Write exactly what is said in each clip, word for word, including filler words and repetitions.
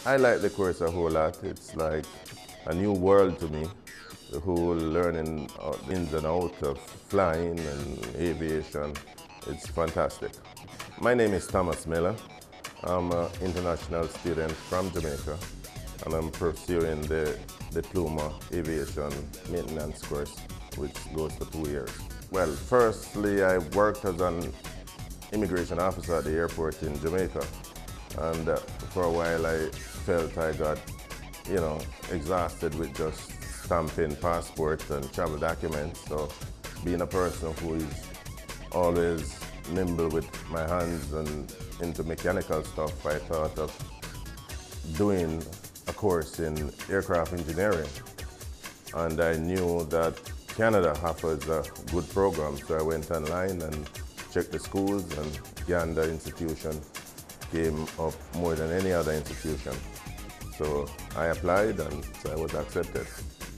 I like the course a whole lot. It's like a new world to me. The whole learning ins and outs of flying and aviation, it's fantastic. My name is Thomas Miller. I'm an international student from Jamaica, and I'm pursuing the Diploma Aviation Maintenance course, which goes for two years. Well, firstly, I worked as an immigration officer at the airport in Jamaica, and uh, for a while I felt I got, you know, exhausted with just stamping passports and travel documents. So being a person who is always nimble with my hands and into mechanical stuff, I thought of doing a course in aircraft engineering. And I knew that Canada offers a good program, so I went online and checked the schools, and Gander Institution came up more than any other institution. So I applied, and so I was accepted.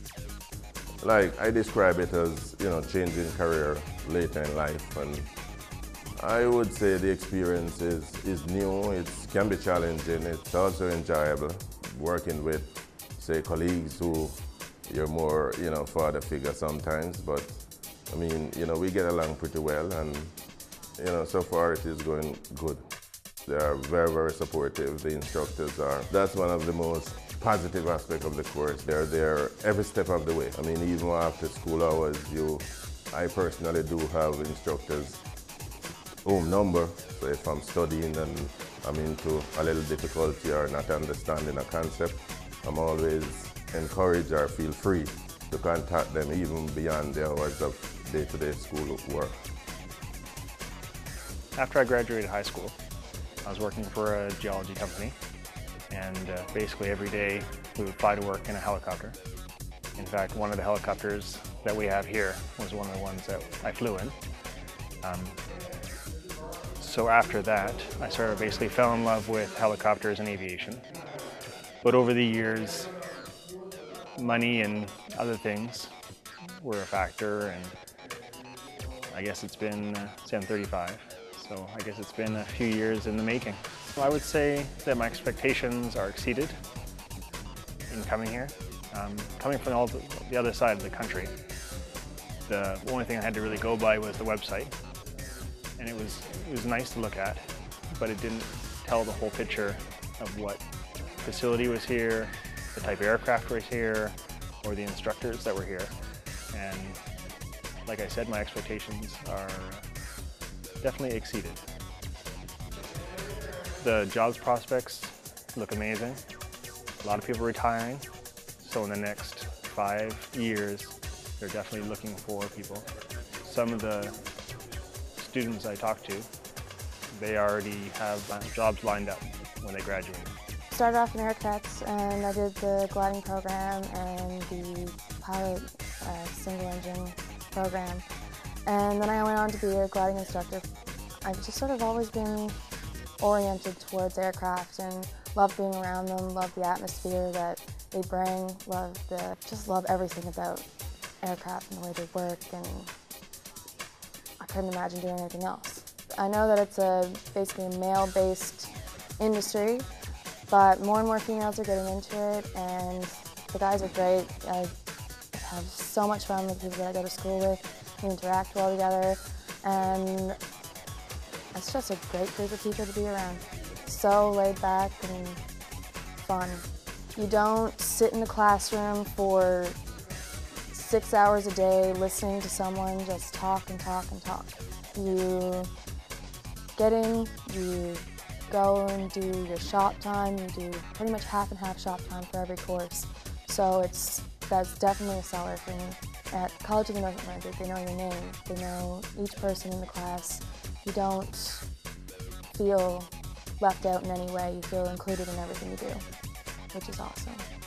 Like, I describe it as, you know, changing career later in life, and I would say the experience is, is new, it can be challenging, it's also enjoyable, working with, say, colleagues who you're more, you know, father figure sometimes, but I mean, you know, we get along pretty well, and, you know, so far it is going good. They are very, very supportive, the instructors are. That's one of the most positive aspects of the course. They're there every step of the way. I mean, even after school hours, you, I personally do have instructors' home number, so if I'm studying and I'm into a little difficulty or not understanding a concept, I'm always encouraged or feel free to contact them even beyond the hours of day-to-day school work. After I graduated high school, I was working for a geology company, and uh, basically every day we would fly to work in a helicopter. In fact, one of the helicopters that we have here was one of the ones that I flew in. Um, so after that, I sort of basically fell in love with helicopters and aviation. But over the years, money and other things were a factor, and I guess it's been, uh, say I'm thirty-five. So I guess it's been a few years in the making. So I would say that my expectations are exceeded in coming here. Um, coming from all the, the other side of the country, the only thing I had to really go by was the website. And it was, it was nice to look at, but it didn't tell the whole picture of what facility was here, the type of aircraft was here, or the instructors that were here. And like I said, my expectations are definitely exceeded. The jobs prospects look amazing. A lot of people retiring, so in the next five years, they're definitely looking for people. Some of the students I talk to, they already have jobs lined up when they graduate. Started off in aircats, and I did the gliding program and the pilot uh, single engine program. And then I went on to be a gliding instructor. I've just sort of always been oriented towards aircraft and love being around them, love the atmosphere that they bring, love the, just love everything about aircraft and the way they work, and I couldn't imagine doing anything else. I know that it's a basically a male-based industry, but more and more females are getting into it, and the guys are great. I have so much fun with the people that I go to school with. We interact well together, and it's just a great group of people to be around. So laid back and fun. You don't sit in the classroom for six hours a day listening to someone just talk and talk and talk. You get in, you go and do your shop time. You do pretty much half and half shop time for every course. So it's that's definitely a seller for me. At College of the North Atlantic, they know your name. They know each person in the class. You don't feel left out in any way. You feel included in everything you do, which is awesome.